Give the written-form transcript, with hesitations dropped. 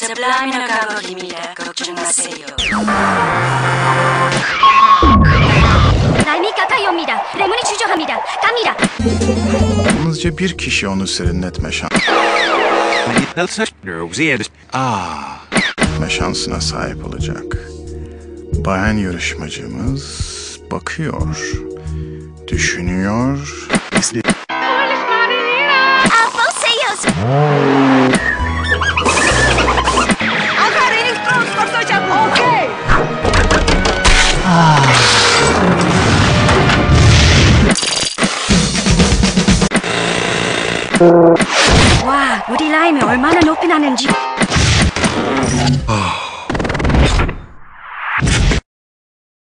Sublime no 가거리입니다. 걱정 마세요. 라임이 가까이 옵니다. 레몬이 주저합니다. 갑니다. Yalnızca bir kişi onu serinletme şansına sahip olacak. Bayan yarışmacımız bakıyor, düşünüyor. Vocês! Agora eles prontos para sortear. Ok! 와, 우리 라임이 얼마나 높이 나는지.